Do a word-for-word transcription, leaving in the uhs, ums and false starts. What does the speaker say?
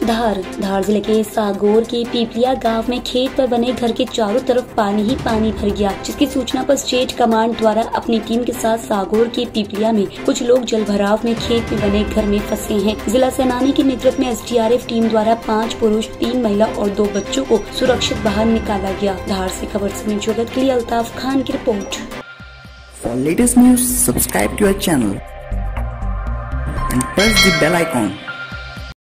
धार धार जिले के सागौर के पीपलिया गांव में खेत पर बने घर के चारों तरफ पानी ही पानी भर गया, जिसकी सूचना पर स्टेट कमांड द्वारा अपनी टीम के साथ सागौर के पीपलिया में कुछ लोग जलभराव में खेत में बने घर में फंसे हैं। जिला सेनानी के नेतृत्व में S D R F team द्वारा पाँच पुरुष, तीन महिला और दो बच्चों को सुरक्षित बाहर निकाला गया। धार से खबर समय जगत के लिए अल्ताफ खान की रिपोर्ट। For latest news, subscribe to our channel and press the bell icon.